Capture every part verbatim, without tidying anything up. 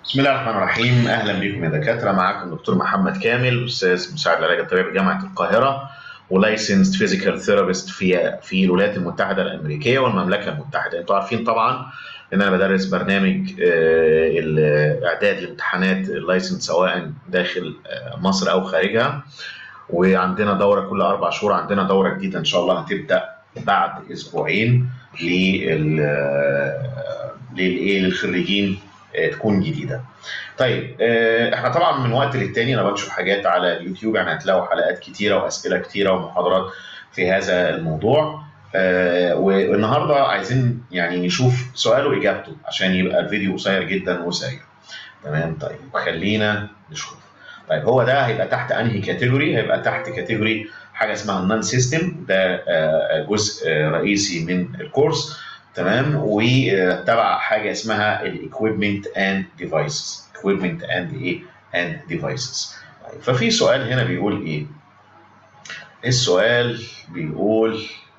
بسم الله الرحمن الرحيم. اهلا بكم يا دكاتره. معاكم دكتور محمد كامل، استاذ مساعد العلاج الطبيعي بجامعه القاهره ولايسنسد فيزيكال ثيرابيست في في الولايات المتحده الامريكيه والمملكه المتحده. انتوا عارفين طبعا ان انا بدرس برنامج الاعداد لامتحانات اللايسنس سواء داخل مصر او خارجها، وعندنا دوره كل اربع شهور. عندنا دوره جديده ان شاء الله هتبدا بعد اسبوعين لل للايه للخريجين تكون جديده. طيب احنا طبعا من وقت للتاني انا بنشر حاجات على اليوتيوب، يعني هتلاقوا حلقات كتيره واسئله كتيره ومحاضرات في هذا الموضوع. والنهارده عايزين يعني نشوف سؤال واجابته عشان يبقى الفيديو قصير جدا وسريع. تمام. طيب خلينا نشوف. طيب هو ده هيبقى تحت انهي كاتيجوري؟ هيبقى تحت كاتيجوري حاجه اسمها النون سيستم، ده جزء رئيسي من الكورس. تمام. وتبع حاجه اسمها الايكويبمنت اند ديفايسز. ايكويبمنت اند ايه؟ اند ديفايسز. طيب ففي سؤال هنا بيقول ايه؟ السؤال بيقول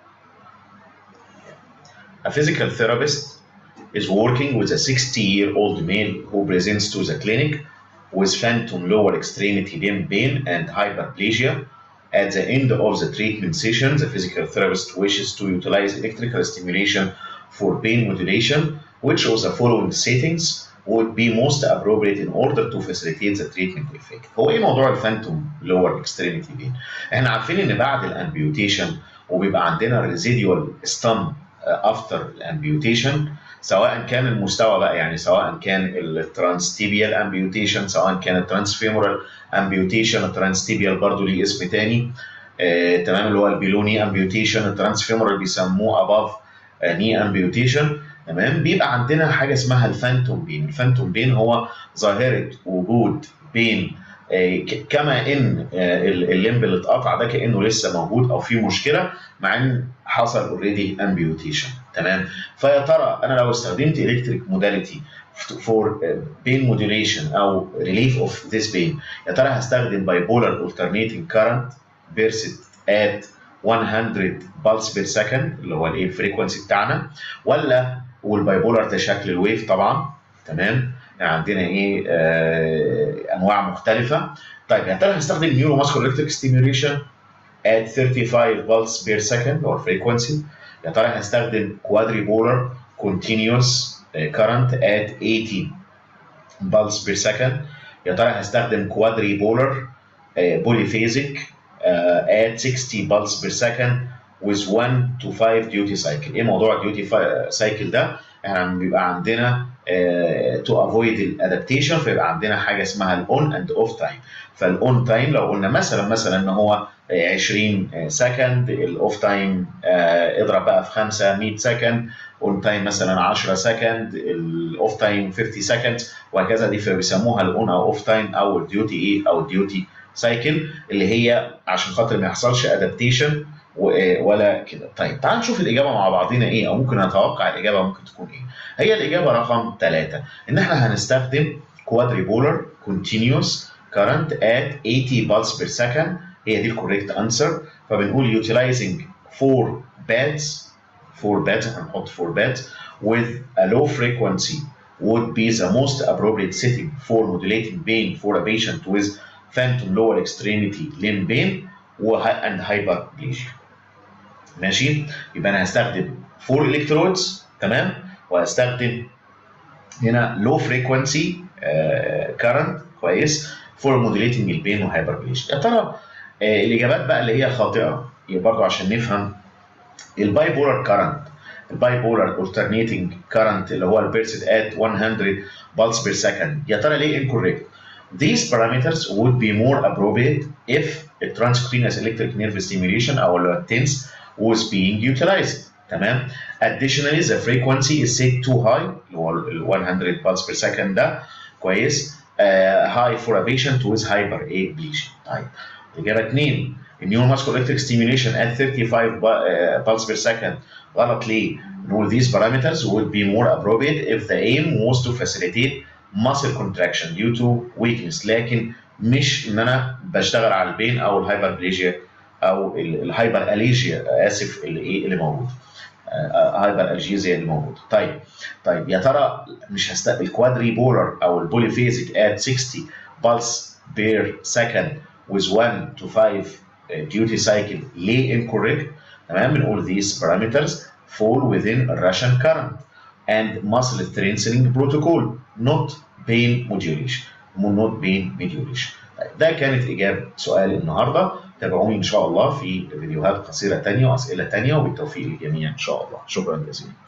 A physical therapist is working with a sixty-year-old male who presents to the clinic with phantom lower extremity limb pain and hyperplasia. At the end of the treatment session, the physical therapist wishes to utilize electrical stimulation for pain modulation. Which of the following settings would be most appropriate in order to facilitate the treatment effect؟ هو ايه موضوع الفانتوم lower extremity pain؟ احنا عارفين ان بعد الامبيوتيشن وبيبقى عندنا residual stum after الامبيوتيشن، سواء كان المستوى بقى يعني سواء كان الترانستيبيال امبيوتيشن، سواء كان الترانسفيمورال امبيوتيشن. الترانستيبيال برضه ليه اسم تاني، آه، تمام، اللي هو البيلوني امبيوتيشن. الترانسفيمورال بيسموه اباف ني امبيوتيشن. تمام. بيبقى عندنا حاجه اسمها الفانتوم بين. الفانتوم بين هو ظاهره وجود بين آه كما ان آه الليمب اللي اتقطع ده كانه لسه موجود او في مشكله مع ان حصل اوريدي امبيوتيشن. تمام. فيا ترى انا لو استخدمت الكتريك موداليتي فور بين موديوليشن او ريليف اوف ذيس بين، يا ترى هستخدم باي بولار alternating current بيرست ات مية بلس بير سكند اللي هو الايه فريكونسي بتاعنا، ولا والباي بولار ده شكل الويف طبعا. تمام. يعني عندنا ايه آه انواع مختلفه. طيب يا ترى هستخدم نيورو ماسكولار الكتريك ستيميوليشن at thirty-five pulse per second or frequency. يا ترى هستخدم quadripolar continuous current at eighty pulse per second. يا ترى هستخدم quadripolar polyphasic at sixty pulse per second with one to five duty cycle. ايه موضوع duty cycle ده؟ احنا بيبقى عندنا to avoid الادابتيشن، فيبقى عندنا حاجه اسمها الاون اند اوف تايم. فالاون تايم لو قلنا مثلا مثلا ان هو عشرين سكند، الاوف تايم اضرب بقى في خمسة مية سكند، اون تايم مثلا عشرة سكند، الاوف تايم خمسين سكند، وهكذا. دي بيسموها الاون او اوف تايم او الديوتي ايه او الديوتي سايكل، اللي هي عشان خاطر ما يحصلش ادابتيشن ولا كده. طيب تعال نشوف الاجابه مع بعضينا ايه، او ممكن نتوقع الاجابه ممكن تكون ايه. هي الاجابه رقم ثلاثة، ان احنا هنستخدم كوادريبولار كونتينيوس كارنت at eighty pulse per second. هي دي الكوريكت انسر. فبنقول utilizing four beds four beds هنحط four beds with a low frequency would be the most appropriate setting for modulating pain for a patient with phantom lower extremity limb pain and hyperplasia. ماشي. يبقى انا هستخدم four electrodes. تمام. وهستخدم هنا low frequency uh, current كويس for modulating البين وهايبربليشيا. يا ترى آه الاجابات بقى اللي هي خاطئه برضه عشان نفهم. الباي بولار كارنت، الباي بولار alternating current اللي هو البيرست at one hundred pulse per second، يا ترى ليه incorrect؟ These parameters would be more appropriate if a transcutaneous electric nerve stimulation او اللي هو التنس was being utilized. تمام. Additionally the frequency is set too high اللي هو ال one hundred pulse per second ده كويس. Uh, high for a patient with hyperplasia. طيب الإجابة اثنين، النيورو ماسكولار الكتريك ستيميوليشن at thirty-five pulse per second غلط. ليه؟ نقول these parameters would be more appropriate if the aim was to facilitate muscle contraction due to weakness، لكن مش ان انا بشتغل على البين او الهايبربليجيا او الهايبر اليجيا اسف اللي ايه اللي موجود. هايبر الجيزيا اللي موجوده. طيب طيب يا ترى مش هستقبل كوادري بولر او البوليفيزيك at sixty pulse per second with one to five duty cycle ليه incorrect؟ تمام، بنقول these parameters fall within Russian current and muscle strengthening protocol not pain modulation not pain modulation. طيب ده كانت إجابة سؤال النهارده. تابعوني إن شاء الله في فيديوهات قصيرة تانية وأسئلة تانية، وبالتوفيق للجميع إن شاء الله. شكرا جزيلا.